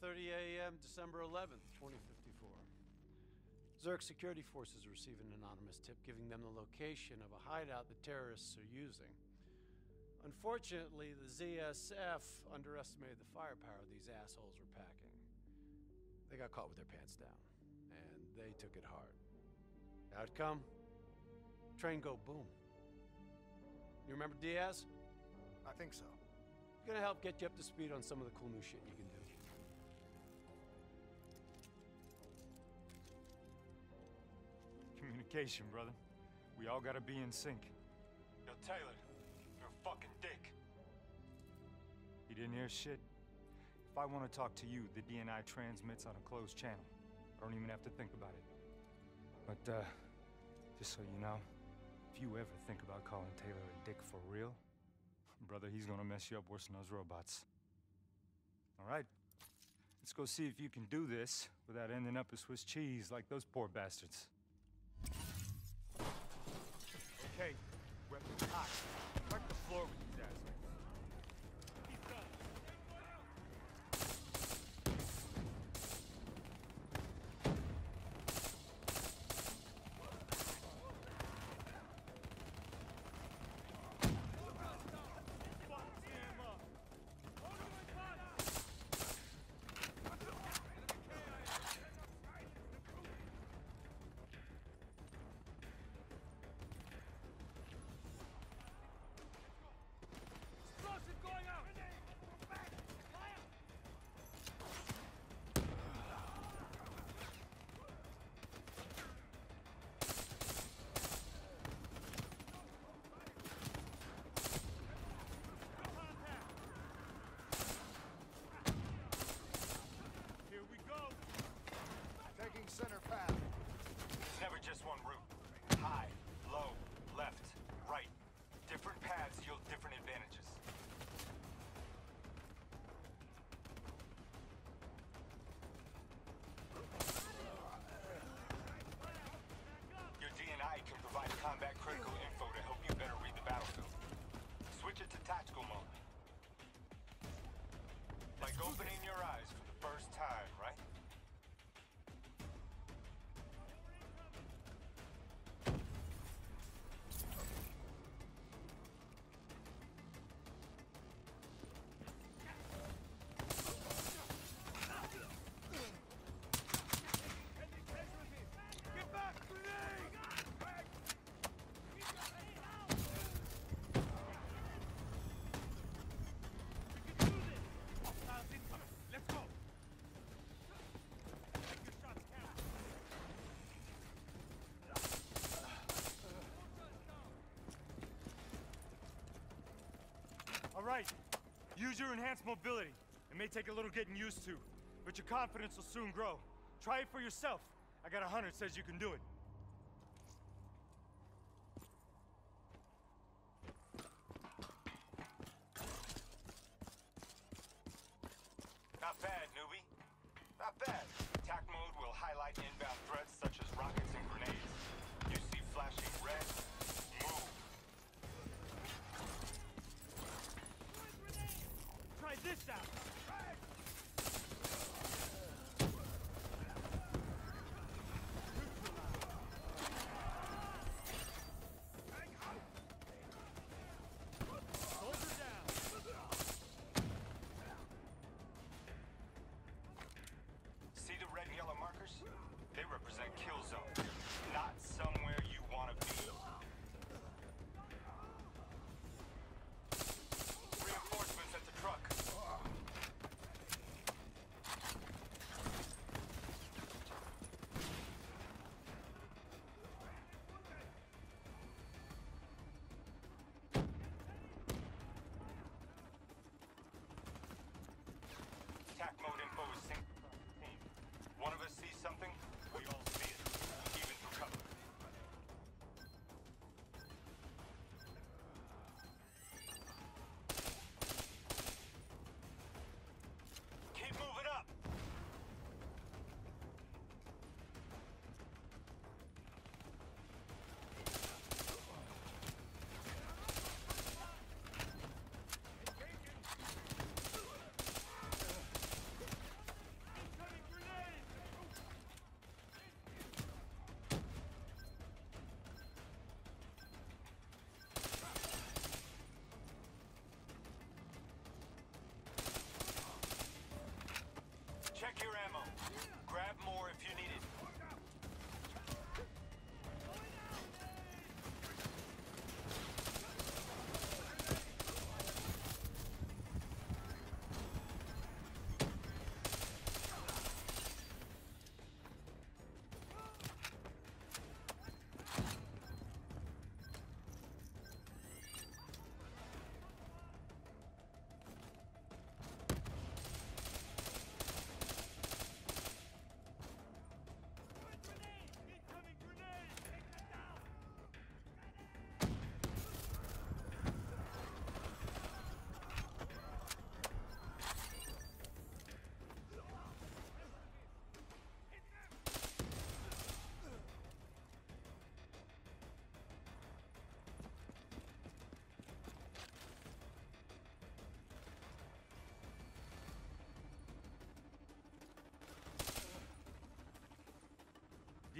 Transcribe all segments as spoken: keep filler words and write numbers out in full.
thirty a m December eleventh, twenty fifty-four. Zurich security forces receive an anonymous tip giving them the location of a hideout the terrorists are using. Unfortunately, the Z S F underestimated the firepower these assholes were packing. They got caught with their pants down, and they took it hard. Outcome? Train go boom. You remember Diaz? I think so. Gonna help get you up to speed on some of the cool new shit you can do. Communication, brother. We all gotta be in sync. Yo, Taylor, you're a fucking dick. You didn't hear shit? If I want to talk to you, the D N I transmits on a closed channel. I don't even have to think about it. But, uh, just so you know, if you ever think about calling Taylor a dick for real, brother, he's gonna mess you up worse than those robots. All right, let's go see if you can do this without ending up as Swiss cheese like those poor bastards. Okay, weapons hot. Wipe the floor with these assholes. He's done. Going out! Here we go! Taking center path. It's never just one route. High, low, left, right. Different paths yield different advantages. Your D N I can provide combat critical info to help you better read the battlefield. Switch it to tactical mode. Like opening your eyes for the first time, right? Get back! Grenade! Let's go! Take your shots, count. All right, use your enhanced mobility. It may take a little getting used to, but your confidence will soon grow. Try it for yourself. I got a hunter that says you can do it. Not bad, newbie. Not bad. Attack mode will highlight inbound threats such as rockets and grenades. You see flashing red? Move. Try this out! Soldier down! See the red and yellow markers? They represent kill zone, not somewhere you want to be.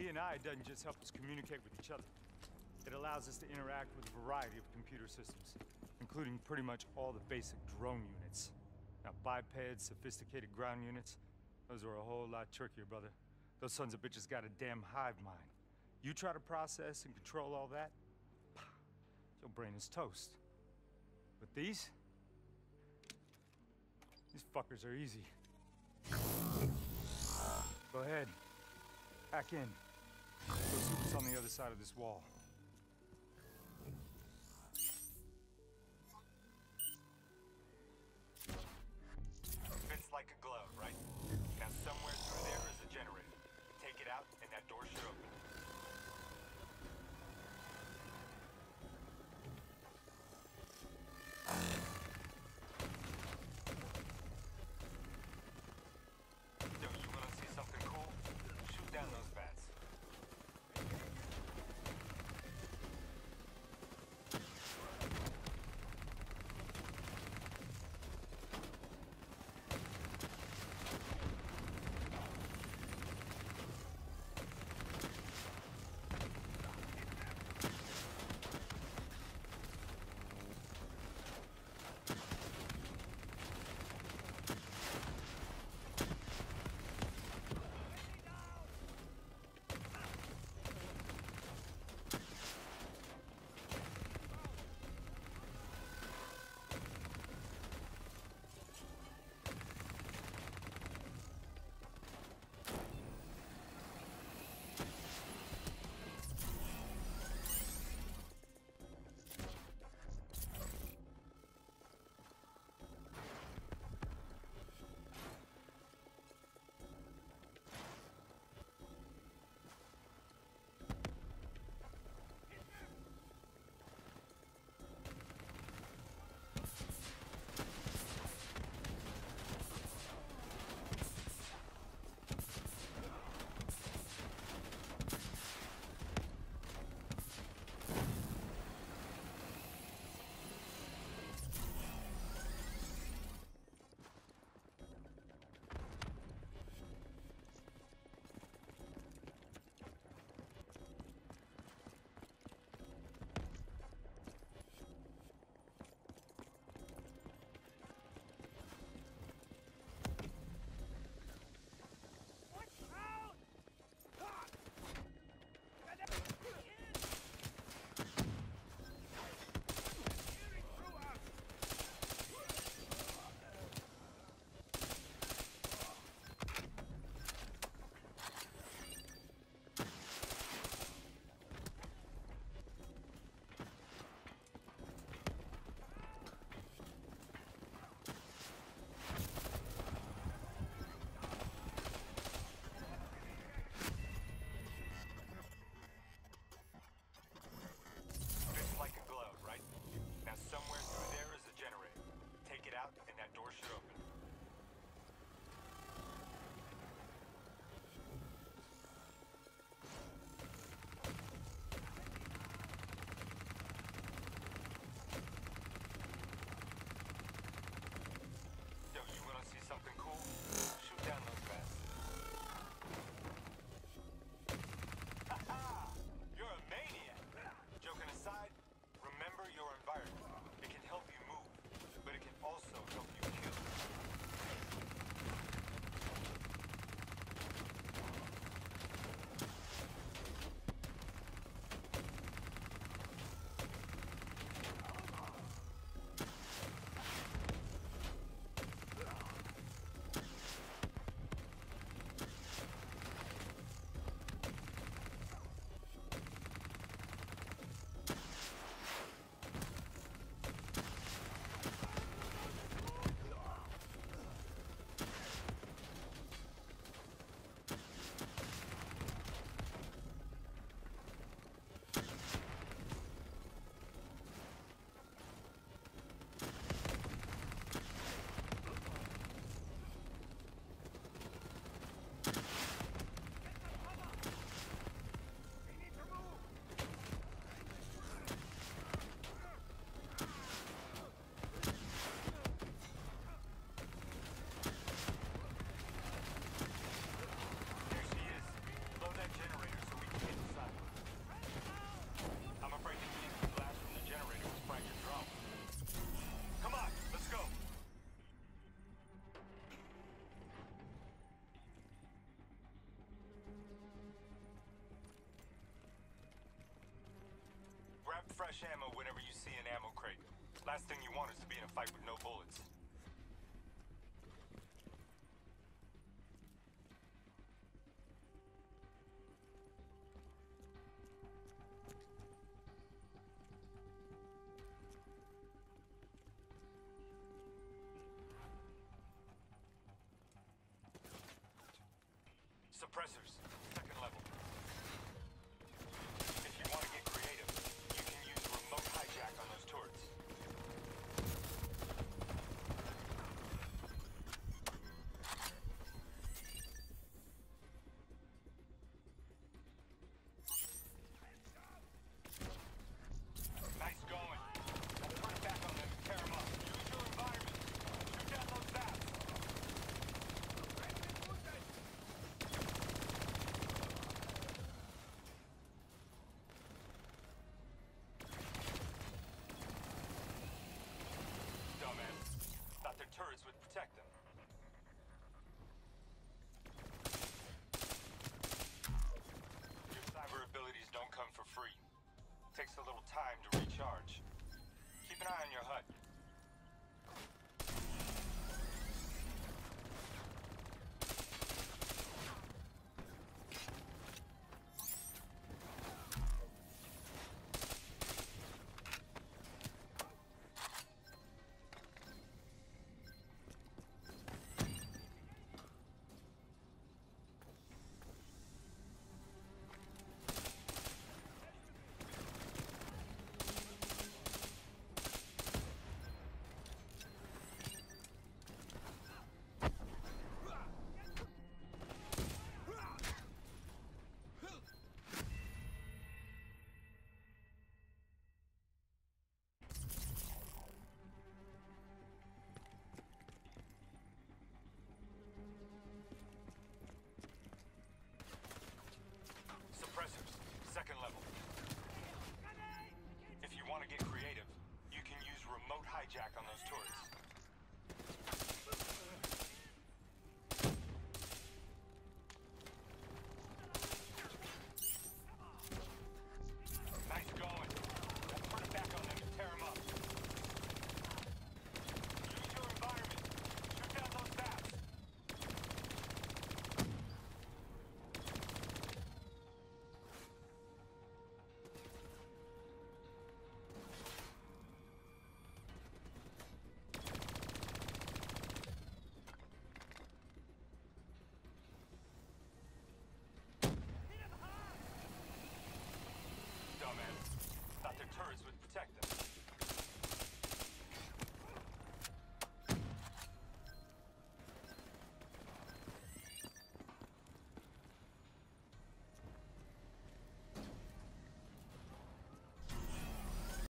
D N I doesn't just help us communicate with each other. It allows us to interact with a variety of computer systems, including pretty much all the basic drone units. Now, bipeds, sophisticated ground units, those are a whole lot trickier, brother. Those sons of bitches got a damn hive mind. You try to process and control all that, your brain is toast. But these? These fuckers are easy. Go ahead. Hack in. Go see what's on the other side of this wall. Fits like a glove, right? Now somewhere through there is a generator. Take it out and that door should open. Yo, you wanna see something cool? Shoot down those bats. fresh ammo whenever you see an ammo crate. Last thing you want is to be in a fight with no bullets. Suppressors, second level. If you want to get creative, you can use remote hijack on those turrets. Nice going. Now turn it back on them and tear them up. Use your environment. Shoot down those bats. Thought their turrets would protect them. Your cyber abilities don't come for free. Takes a little time to recharge. Keep an eye on your H U D. Suppressors, second level. If you want to get creative, you can use remote hijack on those turrets.